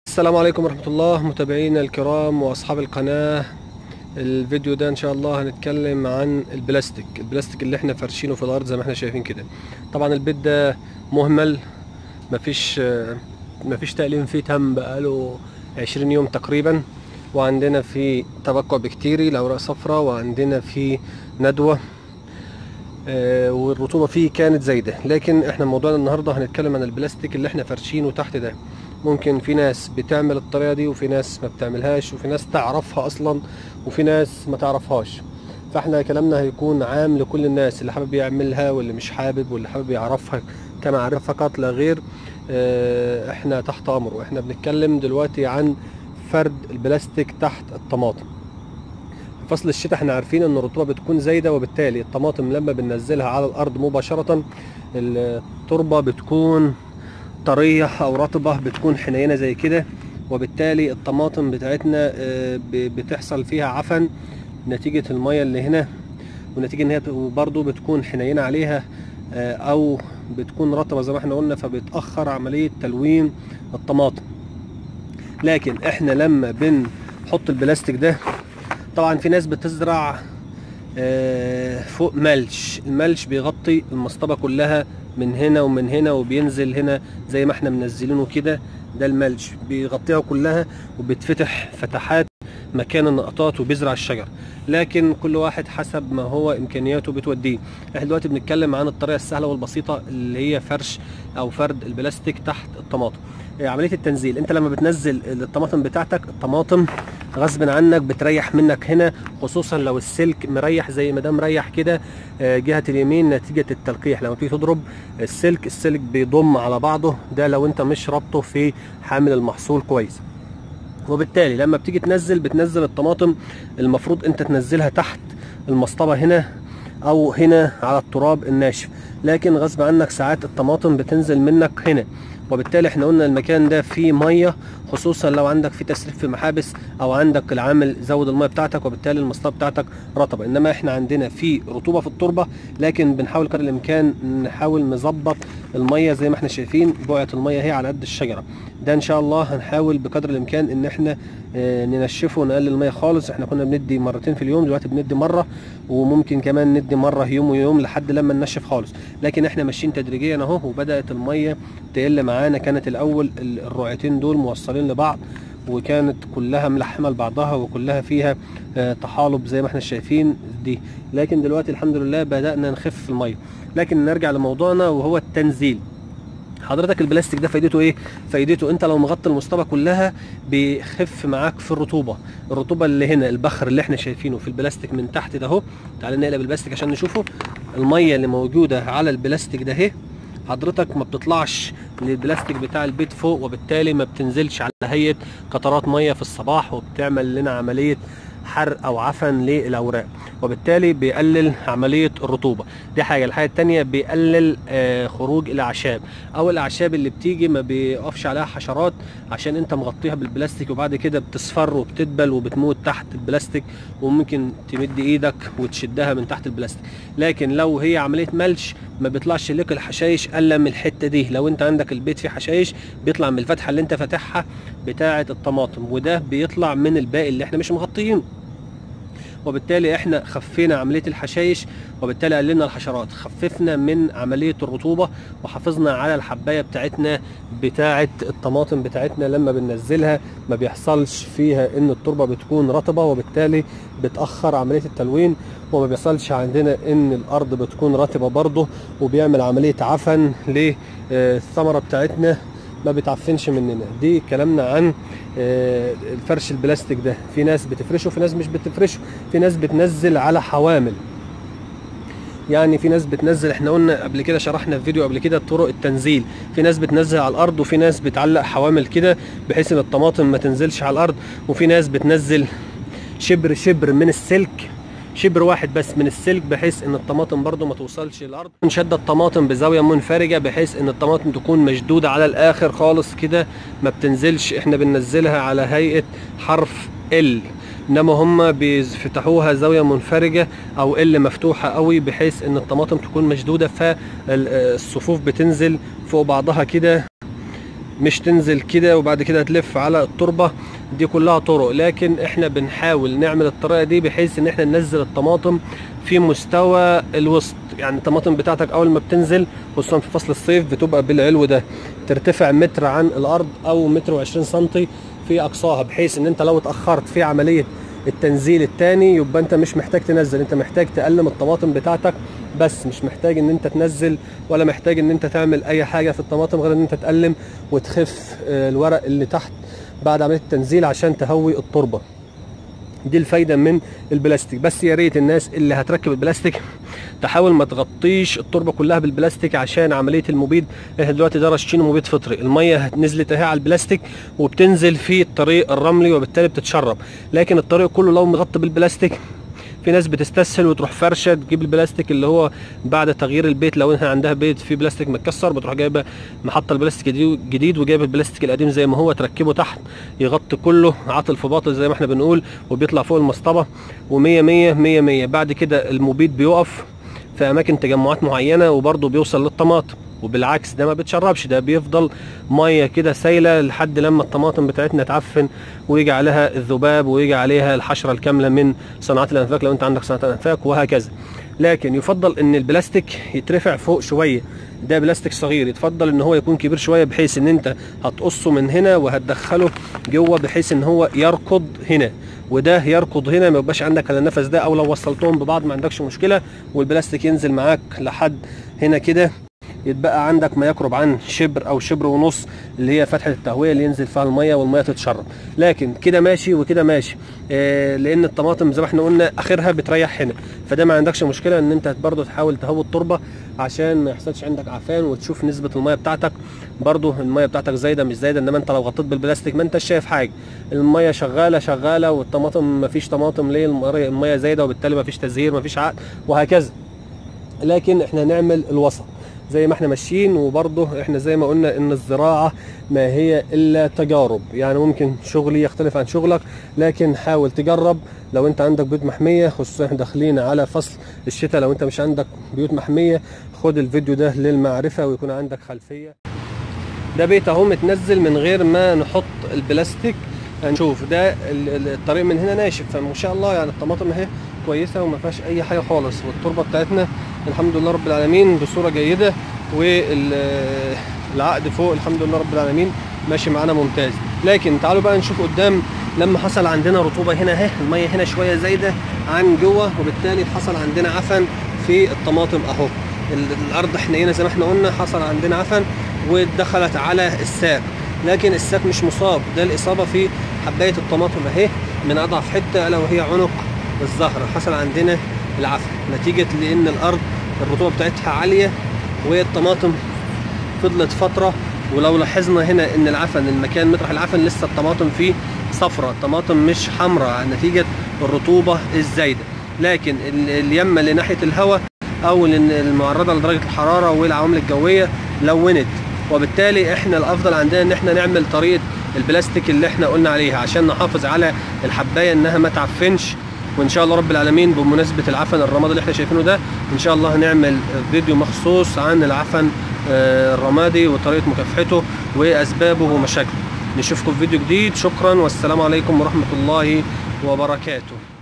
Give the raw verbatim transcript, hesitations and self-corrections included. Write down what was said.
السلام عليكم ورحمة الله متابعينا الكرام وأصحاب القناة. الفيديو ده إن شاء الله هنتكلم عن البلاستيك البلاستيك اللي احنا فرشينه في الأرض زي ما احنا شايفين كده. طبعا البيت ده مهمل، مفيش مفيش تقليم فيه تم بقاله عشرين يوم تقريبا، وعندنا في تبقع بكتيري الأوراق صفراء، وعندنا في ندوة آه والرطوبة فيه كانت زايدة. لكن احنا موضوعنا النهاردة هنتكلم عن البلاستيك اللي احنا فرشينه تحت ده. ممكن في ناس بتعمل الطريقة دي وفي ناس ما بتعملهاش، وفي ناس تعرفها اصلا وفي ناس ما تعرفهاش. فاحنا كلامنا هيكون عام لكل الناس، اللي حابب يعملها واللي مش حابب واللي حابب يعرفها كمعرفة فقط لا غير. اه احنا تحت امر، واحنا بنتكلم دلوقتي عن فرد البلاستيك تحت الطماطم. في فصل الشتاء احنا عارفين ان الرطوبة بتكون زايدة، وبالتالي الطماطم لما بننزلها على الارض مباشرة التربة بتكون طرية او رطبة، بتكون حنينة زي كده، وبالتالي الطماطم بتاعتنا بتحصل فيها عفن نتيجة المية اللي هنا، ونتيجة ان هي برضو بتكون حنينة عليها او بتكون رطبة زي ما احنا قلنا، فبتأخر عملية تلوين الطماطم. لكن احنا لما بنحط البلاستيك ده، طبعا في ناس بتزرع فوق ملش، الملش بيغطي المصطبة كلها من هنا ومن هنا، وبينزل هنا زي ما احنا منزلينه كده. ده الملش بيغطيها كلها، وبيتفتح فتحات مكان النقطات وبيزرع الشجر. لكن كل واحد حسب ما هو امكانياته بتوديه. احنا دلوقتي بنتكلم عن الطريقه السهله والبسيطه اللي هي فرش او فرد البلاستيك تحت الطماطم. عمليه التنزيل، انت لما بتنزل الطماطم بتاعتك، الطماطم غصب عنك بتريح منك هنا، خصوصا لو السلك مريح زي ما ده مريح كده جهه اليمين نتيجه التلقيح. لما تيجي تضرب السلك السلك بيضم على بعضه، ده لو انت مش رابطه في حامل المحصول كويس. وبالتالي لما بتيجي تنزل بتنزل الطماطم، المفروض انت تنزلها تحت المصطبه هنا او هنا على التراب الناشف، لكن غصب عنك ساعات الطماطم بتنزل منك هنا. وبالتالي احنا قلنا المكان ده فيه ميه، خصوصا لو عندك في تسريب في محابس او عندك العامل زود الميه بتاعتك، وبالتالي المصطبه بتاعتك رطبه. انما احنا عندنا في رطوبه في التربه، لكن بنحاول قدر الامكان نحاول نظبط الميه زي ما احنا شايفين. بقعه الميه هي على قد الشجره. ده ان شاء الله هنحاول بقدر الامكان ان احنا اه ننشفه ونقلل الميه خالص. احنا كنا بندي مرتين في اليوم، دلوقتي بندي مره، وممكن كمان ندي مره يوم ويوم لحد لما ننشف خالص. لكن احنا ماشيين تدريجيا اهو، وبدات الميه تقل معانا. كانت الاول الرعيتين دول موصلين لبعض، وكانت كلها ملحمه لبعضها، وكلها فيها اه تحالب زي ما احنا شايفين دي. لكن دلوقتي الحمد لله بدانا نخف في الميه. لكن نرجع لموضوعنا وهو التنزيل. حضرتك البلاستيك ده فايدته ايه؟ فايدته انت لو مغطي المصطبه كلها بيخف معاك في الرطوبه. الرطوبه اللي هنا البخر اللي احنا شايفينه في البلاستيك من تحت ده اهو، تعالى نقلب البلاستيك عشان نشوفه. الميه اللي موجوده على البلاستيك ده اهي، حضرتك ما بتطلعش للبلاستيك بتاع البيت فوق، وبالتالي ما بتنزلش على هيئه قطرات ميه في الصباح، وبتعمل لنا عمليه حرق او عفن للاوراق، وبالتالي بيقلل عمليه الرطوبه. دي حاجه. الحاجه الثانيه بيقلل آه خروج الاعشاب، او الاعشاب اللي بتيجي ما بيقفش عليها حشرات عشان انت مغطيها بالبلاستيك، وبعد كده بتصفر وبتدبل وبتموت تحت البلاستيك، وممكن تمد ايدك وتشدها من تحت البلاستيك. لكن لو هي عمليه ملش ما بيطلعش لك الحشايش الا من الحته دي. لو انت عندك البيت فيه حشايش بيطلع من الفتحه اللي انت فاتحها بتاعه الطماطم، وده بيطلع من الباقي اللي احنا مش مغطيينه. وبالتالي احنا خفينا عمليه الحشايش، وبالتالي قللنا الحشرات، خففنا من عمليه الرطوبه، وحافظنا على الحبايه بتاعتنا بتاعه الطماطم بتاعتنا. لما بننزلها ما بيحصلش فيها ان التربه بتكون رطبه، وبالتالي بتاخر عمليه التلوين، وما بيحصلش عندنا ان الارض بتكون رطبه برضه، وبيعمل عمليه عفن للثمره بتاعتنا، ما بتعفنش مننا. دي كلامنا عن الفرش البلاستيك ده. في ناس بتفرشه، في ناس مش بتفرشه، في ناس بتنزل على حوامل. يعني في ناس بتنزل، احنا قلنا قبل كده شرحنا في فيديو قبل كده طرق التنزيل. في ناس بتنزل على الارض، وفي ناس بتعلق حوامل كده بحيث ان الطماطم ما تنزلش على الارض، وفي ناس بتنزل شبر شبر من السلك، شبر واحد بس من السلك، بحيث ان الطماطم برضو ما توصلش للارض. نشد الطماطم بزاويه منفرجه بحيث ان الطماطم تكون مشدوده على الاخر خالص كده، ما بتنزلش. احنا بننزلها على هيئه حرف ال، انما هم بيفتحوها زاويه منفرجه او ال مفتوحه قوي، بحيث ان الطماطم تكون مشدوده، فالصفوف بتنزل فوق بعضها كده مش تنزل كده وبعد كده تلف على التربه. دي كلها طرق، لكن احنا بنحاول نعمل الطريقه دي بحيث ان احنا ننزل الطماطم في مستوى الوسط. يعني الطماطم بتاعتك اول ما بتنزل خصوصا في فصل الصيف بتبقى بالعلو ده، ترتفع متر عن الارض او متر وعشرين سنتي في اقصاها، بحيث ان انت لو اتاخرت في عمليه التنزيل الثاني يبقى انت مش محتاج تنزل، انت محتاج تقلم الطماطم بتاعتك بس، مش محتاج ان انت تنزل ولا محتاج ان انت تعمل اي حاجه في الطماطم غير ان انت تقلم وتخف الورق اللي تحت بعد عمليه التنزيل عشان تهوي التربه. دي الفايده من البلاستيك. بس يا ريت الناس اللي هتركب البلاستيك تحاول ما تغطيش التربه كلها بالبلاستيك عشان عمليه المبيد. احنا دلوقتي ده رشينه مبيد فطري، الميه نزلت اهي على البلاستيك وبتنزل في الطريق الرملي وبالتالي بتتشرب، لكن الطريق كله لو مغطى بالبلاستيك في ناس بتستسهل وتروح فرشه تجيب البلاستيك اللي هو بعد تغيير البيت، لو انها عندها بيت فيه بلاستيك متكسر بتروح جايبه محطه البلاستيك الجديد وجايب البلاستيك القديم زي ما هو تركبه تحت يغطي كله عاطل في باطل زي ما احنا بنقول، وبيطلع فوق المصطبه ومية مية مية مية. بعد كده المبيد بيقف في اماكن تجمعات معينه وبرده بيوصل للطماطم، وبالعكس ده ما بتشربش، ده بيفضل ميه كده سايله لحد لما الطماطم بتاعتنا تعفن ويجي عليها الذباب ويجي عليها الحشره الكامله من صناعات الانفاق لو انت عندك صناعات الانفاق وهكذا. لكن يفضل ان البلاستيك يترفع فوق شويه، ده بلاستيك صغير، يتفضل ان هو يكون كبير شويه بحيث ان انت هتقصه من هنا وهتدخله جوه بحيث ان هو يركض هنا وده يركض هنا، ما يبقاش عندك على النفس ده، او لو وصلتهم ببعض ما عندكش مشكله والبلاستيك ينزل معاك لحد هنا كده، يتبقى عندك ما يقرب عن شبر او شبر ونص اللي هي فتحه التهويه اللي ينزل فيها الميه والميه تتشرب. لكن كده ماشي وكده ماشي، آه لان الطماطم زي ما احنا قلنا اخرها بتريح هنا، فده ما عندكش مشكله ان انت برضو تحاول تهوي التربه عشان ما يحصلش عندك عفان وتشوف نسبه الميه بتاعتك. برضو الميه بتاعتك زايده مش زايده، انما انت لو غطيت بالبلاستيك ما انتش شايف حاجه، الميه شغاله شغاله والطماطم ما فيش طماطم، ليه؟ الميه زايده وبالتالي ما فيش تزهير ما فيش عقد وهكذا. لكن احنا نعمل الوسط زي ما احنا ماشيين، وبرضه احنا زي ما قلنا ان الزراعه ما هي الا تجارب، يعني ممكن شغلي يختلف عن شغلك، لكن حاول تجرب. لو انت عندك بيوت محميه، خصوصا احنا داخلين على فصل الشتاء، لو انت مش عندك بيوت محميه خد الفيديو ده للمعرفه ويكون عندك خلفيه. ده بيت اهو متنزل من غير ما نحط البلاستيك، هنشوف ده الطريق من هنا ناشف، فما شاء الله يعني الطماطم اهي كويسه وما فيهاش اي حاجه خالص، والتربه بتاعتنا الحمد لله رب العالمين بصوره جيده، والعقد فوق الحمد لله رب العالمين ماشي معانا ممتاز. لكن تعالوا بقى نشوف قدام لما حصل عندنا رطوبه هنا اهي، الميه هنا شويه زايده عن جوه وبالتالي حصل عندنا عفن في الطماطم اهو، الارض حنينه زي ما احنا قلنا، حصل عندنا عفن ودخلت على الساق، لكن الساق مش مصاب، ده الاصابه في حبايه الطماطم اهي من اضعف حته الا وهي عنق الزهره، حصل عندنا العفن نتيجه لان الارض الرطوبه بتاعتها عاليه والطماطم فضلت فتره. ولو لاحظنا هنا ان العفن المكان مطرح العفن لسه الطماطم فيه صفرة، الطماطم مش حمراء نتيجه الرطوبه الزايده، لكن اليمه اللي ناحيه الهواء او المعرضه لدرجه الحراره والعوامل الجويه لونت، وبالتالي احنا الافضل عندنا ان احنا نعمل طريقه البلاستيك اللي احنا قلنا عليها عشان نحافظ على الحبايه انها ما تعفنش. وان شاء الله رب العالمين بمناسبه العفن الرمادي اللي احنا شايفينه ده ان شاء الله هنعمل فيديو مخصوص عن العفن الرمادي وطريقه مكافحته واسبابه ومشاكله. نشوفكم في فيديو جديد، شكرا والسلام عليكم ورحمه الله وبركاته.